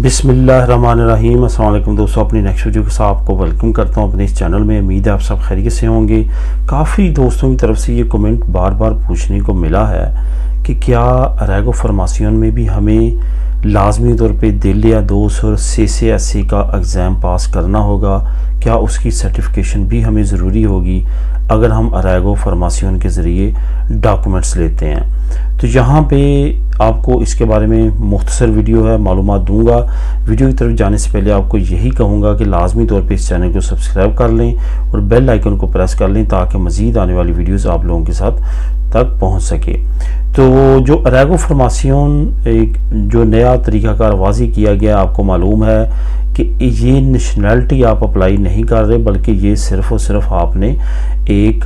بسم اللہ الرحمن الرحیم۔ السلام علیکم دوستوں، اپنی نیکسٹ ویڈیو کے ساتھ آپ کو ویلکم کرتا ہوں اپنے اس چینل میں۔ امید ہے آپ سب خیریت سے ہوں گے۔ کافی دوستوں کی طرف سے یہ کومنٹ بار بار پوچھنے کو ملا ہے کہ کیا ریگو فارمیسیون میں بھی ہمیں لازمی طور پہ دل یا دوس اور CCSE کا ایگزام پاس کرنا ہوگا؟ کیا اس کی سرٹیفکیشن بھی ہمیں ضروری ہوگی اگر ہم ریگو فارمیسیون کے ذریعے ڈاکومنٹس لیتے ہیں؟ تو یہاں پہ آپ کو اس کے بارے میں مختصر ویڈیو ہے، معلومات دوں گا۔ ویڈیو کی طرف جانے سے پہلے آپ کو یہی کہوں گا کہ لازمی طور پہ اس چینل کو سبسکرائب کر لیں اور بیل آئیکن کو پریس کر لیں تاکہ مزید آنے والی ویڈیوز آپ لوگوں کے ساتھ تک پہنچ سکے۔ تو جو ریگو فارمیسیون ایک جو نیا طریقہ کار واضح کیا گیا، آپ کو معلوم ہے کہ یہ نیشنلٹی آپ اپلائی نہیں کر رہے، بلکہ یہ صرف اور صرف آپ نے ایک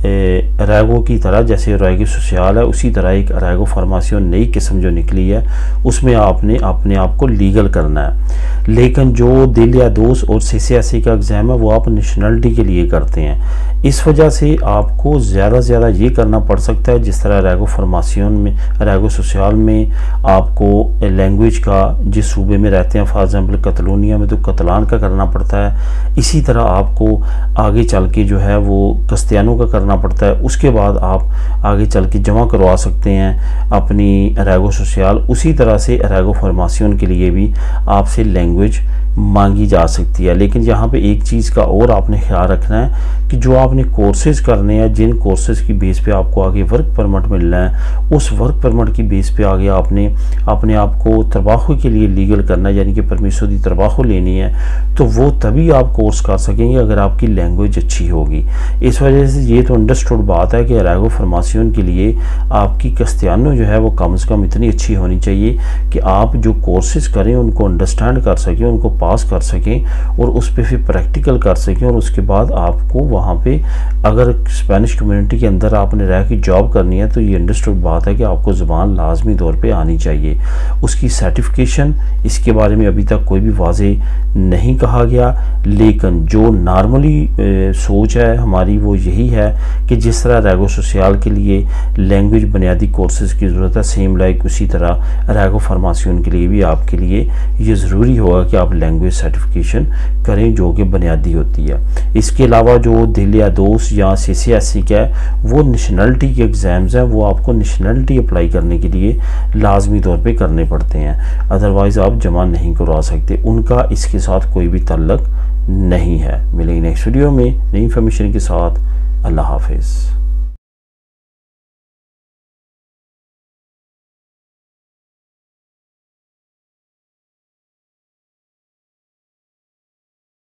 ریگو کی طرح، جیسے ریگو سوشیال ہے اسی طرح ایک ریگو فارمیسیون نئی قسم جو نکلی ہے اس میں آپ نے اپنے آپ کو لیگل کرنا ہے۔ لیکن جو دل یا دوس اور CCSE کا ایگزام ہے وہ آپ نیشنلٹی کے لیے کرتے ہیں۔ اس وجہ سے آپ کو زیادہ یہ کرنا پڑ سکتا ہے جس طرح ریگو فارمیسیون میں، ریگو سوشیال میں آپ کو لینگویج کا جس صوبے میں رہتے ہیں، فار ایگزامپل کتلونیا میں تو کتلان کا کرنا پڑتا ہے، اسی طرح آپ کو آگے چل کے جو ہے وہ کستیانوں کا کرنا پڑتا ہے۔ اس کے بعد آپ آگے چل کے جمع کروا سکتے ہیں اپنی ریگو سوشیال۔ اسی طرح سے ریگو فارمیسیون کے لیے بھی آپ سے لینگویج مانگی جا سکتی ہے۔ لیکن یہاں پہ ایک چیز کا اور آپ نے خیال رکھنا ہے کہ جو آپ نے کورسز کرنے ہیں، جن کورسز کی بیس پہ آپ کو آگے ورک پرمٹ ملنا ہے، اس ورک پرمٹ کی بیس پہ آگے آپ نے اپنے آپ کو ترباخو کے لیے لیگل کرنا ہے، یعنی کہ پرمیسو دی ترباخو لینی ہے، تو وہ تبھی آپ کورس کر سکیں گے اگر آپ کی لینگویج اچھی ہوگی۔ اس وجہ سے یہ تو انڈرسٹوڈ بات ہے کہ ریگو فارمیسیون کے لیے آپ کی کستیانو جو ہے وہ کم از کم اتنی اچھی ہونی چاہیے کہ آپ جو کورسز کریں ان کو انڈرسٹینڈ کر سکیں، ان کو پاس کر سکیں اور اس پہ پھر پریکٹیکل کر سکیں، اور اس کے بعد آپ کو وہاں پہ اگر اسپینش کمیونٹی کے اندر آپ نے رہ کے جاب کرنی ہے تو یہ انڈرسٹوڈ بات ہے کہ آپ کو زبان لازمی طور پہ آنی چاہیے۔ اس کی سرٹیفکیشن اس کے بارے میں ابھی تک کوئی بھی واضح نہیں کہا گیا، لیکن جو نارملی سوچ ہے ہماری وہ یہی ہے کہ جس طرح ریگو سوشیال کے لیے لینگویج بنیادی کورسز کی ضرورت ہے، سیم لائک اسی طرح ریگو فارمیسیون کے لیے بھی آپ کے لیے یہ ضروری ہوگا کہ آپ لینگویج سرٹیفکیشن کریں جو کہ بنیادی ہوتی ہے۔ اس کے علاوہ جو دل یا دوس یا CCSE کا ہے وہ نیشنلٹی کے ایگزامز ہیں، وہ آپ کو نیشنلٹی اپلائی کرنے کے لیے لازمی طور پہ کرنے پڑتے ہیں، ادروائز آپ جمع نہیں کروا سکتے، ان کا اس کے ساتھ کوئی بھی تعلق نہیں ہے۔ ملیں گے نیکسٹ ویڈیو میں نئی انفارمیشن کے ساتھ۔ اللہ حافظ۔